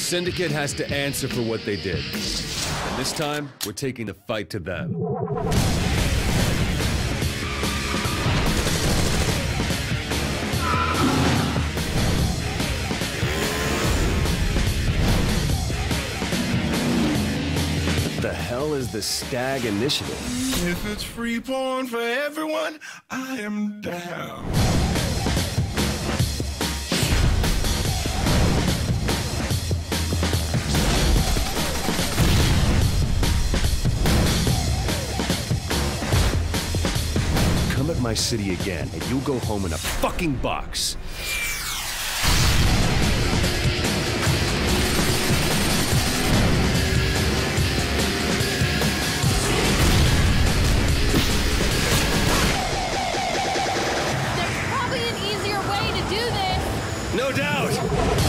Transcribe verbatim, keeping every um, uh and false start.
Syndicate has to answer for what they did. And this time, we're taking the fight to them. What the hell is the Stag Initiative? If it's free porn for everyone, I am down. Come at my city again, and you'll go home in a fucking box. There's probably an easier way to do this. No doubt!